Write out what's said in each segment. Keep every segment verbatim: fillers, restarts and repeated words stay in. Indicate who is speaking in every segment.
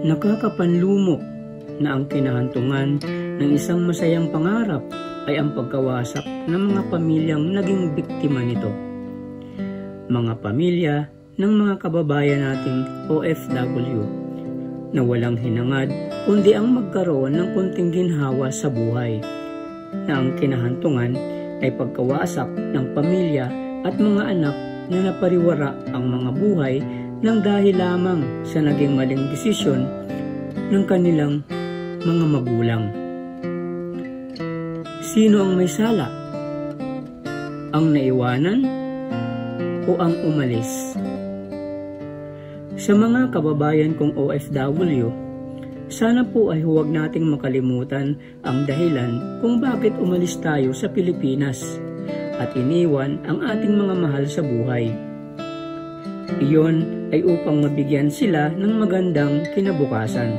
Speaker 1: Nakakapanlumo na ang kinahantungan ng isang masayang pangarap ay ang pagkawasak ng mga pamilyang naging biktima nito. Mga pamilya ng mga kababayan nating O F W na walang hinangad kundi ang magkaroon ng kunting ginhawa sa buhay, na ang kinahantungan ay pagkawasak ng pamilya at mga anak na napariwara ang mga buhay nang dahil lamang sa naging maling desisyon ng kanilang mga magulang. Sino ang may sala? Ang naiwanan o ang umalis? Sa mga kababayan kong O F W, sana po ay huwag nating makalimutan ang dahilan kung bakit umalis tayo sa Pilipinas at iniwan ang ating mga mahal sa buhay. Iyon ay upang mabigyan sila ng magandang kinabukasan.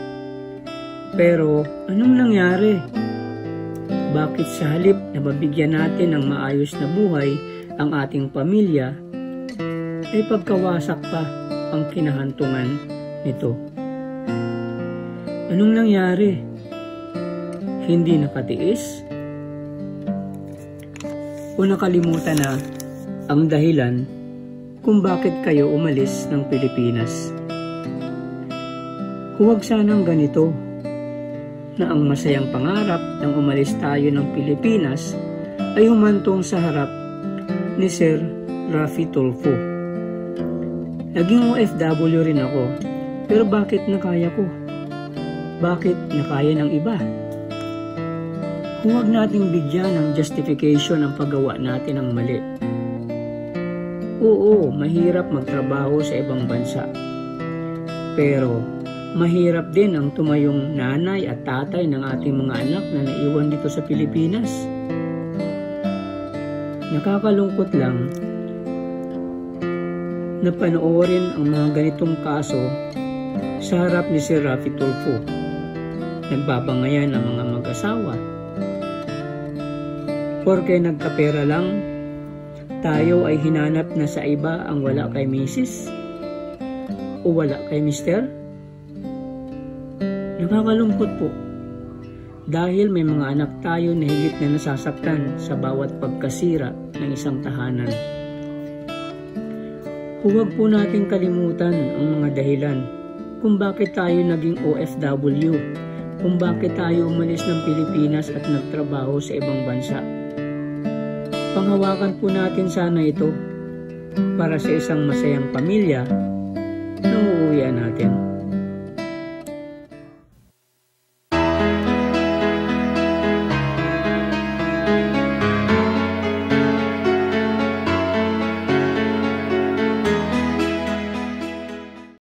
Speaker 1: Pero anong nangyari? Bakit sa halip na mabigyan natin ng maayos na buhay ang ating pamilya, ay pagkawasak pa ang kinahantungan nito? Anong nangyari? Hindi nakatiis? O nakalimutan na ang dahilan kung bakit kayo umalis ng Pilipinas? Huwag sanang ganito, na ang masayang pangarap ng umalis tayo ng Pilipinas ay humantong sa harap ni Sir Raffy Tulfo. Naging O F W rin ako, pero bakit nakaya ko? Bakit nakaya ng iba? Huwag nating bigyan ng justification ang paggawa natin ng mali. Oo, mahirap magtrabaho sa ibang bansa. Pero mahirap din ang tumayong nanay at tatay ng ating mga anak na naiwan dito sa Pilipinas. Nakakalungkot lang na panoorin ang mga ganitong kaso sa harap ni Sir Raffy Tulfo. Nagbabangayan ang mga mag-asawa. Porke nagkapera lang, tayo ay hinanap na sa iba ang wala kay Missus o wala kay Mister. Nakakalungkot po dahil may mga anak tayo na higit na nasasaktan sa bawat pagkasira ng isang tahanan. Huwag po nating kalimutan ang mga dahilan kung bakit tayo naging O F W, kung bakit tayo umalis ng Pilipinas at nagtrabaho sa ibang bansa. Panghawakan po natin sana ito para sa isang masayang pamilya na uuwian natin.